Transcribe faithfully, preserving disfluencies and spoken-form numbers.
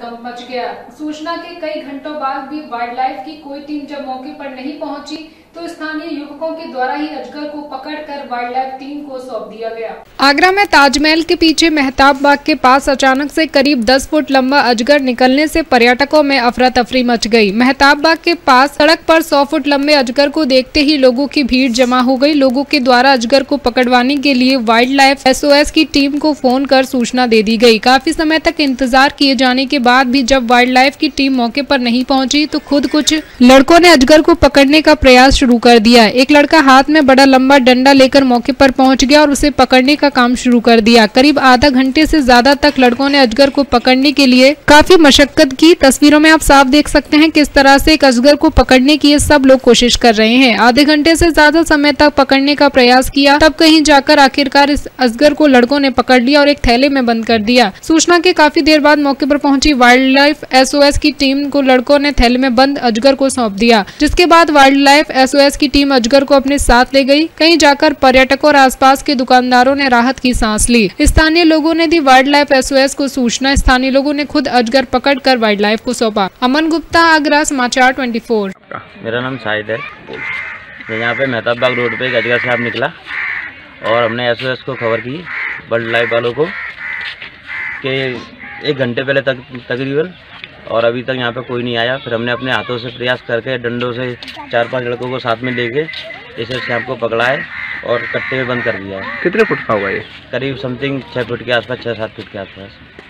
हड़कंप मच गया। सूचना के कई घंटों बाद भी वाइल्ड लाइफ की कोई टीम जब मौके पर नहीं पहुंची तो स्थानीय युवकों के द्वारा ही अजगर को पकड़कर वाइल्ड लाइफ टीम को सौंप दिया गया। आगरा में ताजमहल के पीछे मेहताब बाग के पास अचानक से करीब दस फुट लंबा अजगर निकलने से पर्यटकों में अफरा तफरी मच गई। मेहताब बाग के पास सड़क पर सौ फुट लंबे अजगर को देखते ही लोगों की भीड़ जमा हो गई। लोगों के द्वारा अजगर को पकड़वाने के लिए wildlife S O S की टीम को फोन कर सूचना दे दी गई। काफी समय तक इंतजार किए जाने के बाद भी जब वाइल्ड लाइफ की टीम मौके पर नहीं पहुंची तो खुद कुछ लड़कों ने अजगर को पकड़ने का प्रयास शुरू कर दिया। एक लड़का हाथ में बड़ा लंबा डंडा लेकर मौके पर पहुंच गया और उसे पकड़ने का काम शुरू कर दिया। करीब आधा घंटे से ज्यादा तक लड़कों ने अजगर को पकड़ने के लिए काफी मशक्कत की। तस्वीरों में आप साफ देख सकते हैं किस तरह से एक अजगर को पकड़ने की ये सब लोग कोशिश कर रहे हैं। आधे घंटे से ज्यादा समय तक पकड़ने का प्रयास किया, तब कहीं जाकर आखिरकार इस अजगर को लड़कों ने पकड़ लिया और एक थैले में बंद कर दिया। सूचना के काफी देर बाद मौके पर पहुंची wildlife S O S की टीम को लड़कों ने थैले में बंद अजगर को सौंप दिया, जिसके बाद wildlife S O S की टीम अजगर को अपने साथ ले गई। कहीं जाकर पर्यटकों और आसपास के दुकानदारों ने राहत की सांस ली। स्थानीय लोगों ने दी wildlife S O S को सूचना। स्थानीय लोगों ने खुद अजगर पकड़कर वाइल्ड लाइफ को सौंपा। अमन गुप्ता, आगरा समाचार चौबीस। मेरा नाम शाहिद है। यहाँ पे मेहताब बाग रोड पे एक अजगर सांप निकला और हमने एस ओ एस को खबर की वाइल्ड लाइफ वालों को कि एक घंटे पहले तक तकरीबन, और अभी तक यहाँ पे कोई नहीं आया। फिर हमने अपने हाथों से प्रयास करके डंडों से चार पांच लड़कों को साथ में लेके इसे सांप को पकड़ा है और कट्टे में बंद कर दिया है। कितने फुट का होगा ये? करीब समथिंग छः फुट के आसपास, छः सात फुट के आसपास।